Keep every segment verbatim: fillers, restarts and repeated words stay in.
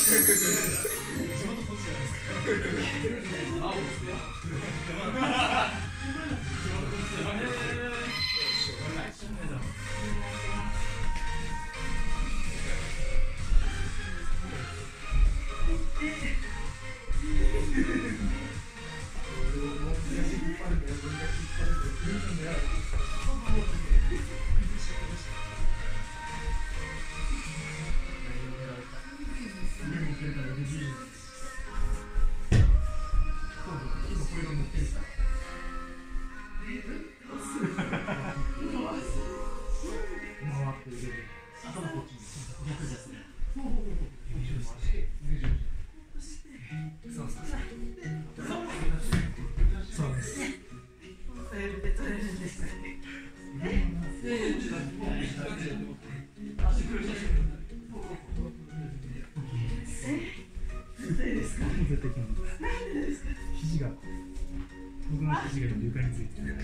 肘が僕の肘が床についてる。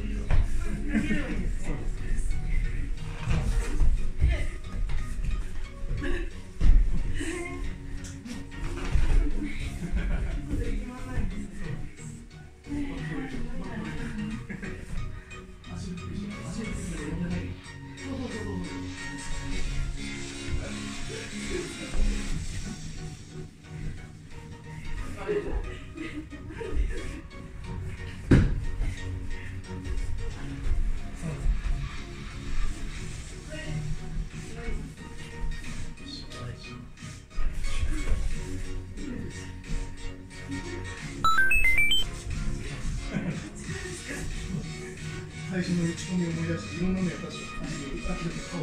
そうです。最初の打ち込みを思い出して、いろんなのやったし、あきらめた。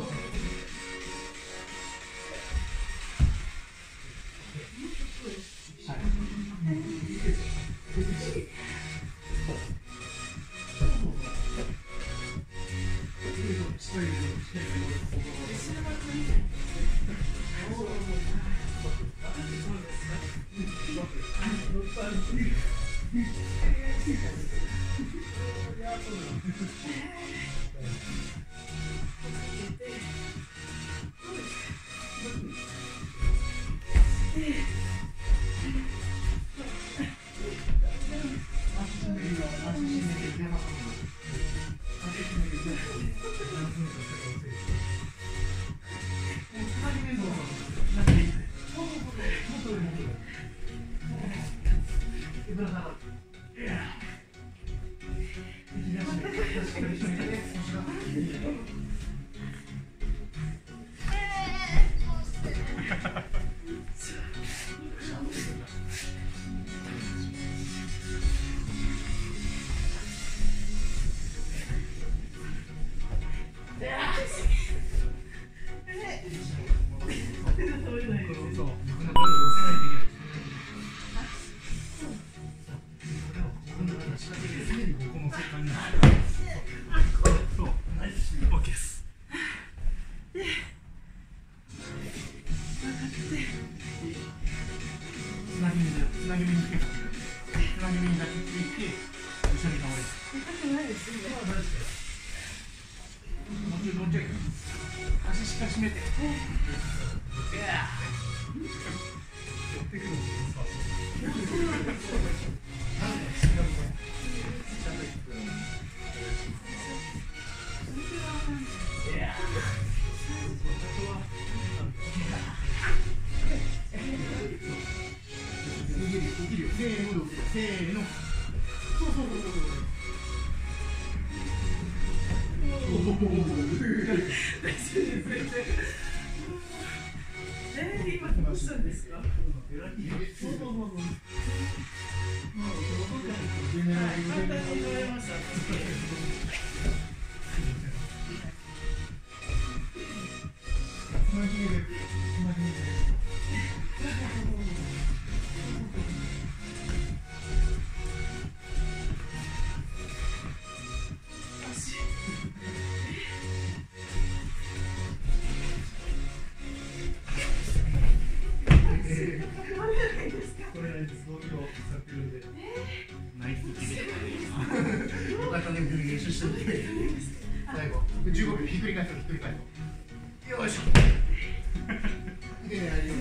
足しっかり締めて。せーの、せーの。そうそうそうそう。えー、今どうしたんですか？そうそうそうそう。簡単に言われました。つまひげで、つまひげで。最後じゅうごびょうひっくり返すひっくり返すよいしょ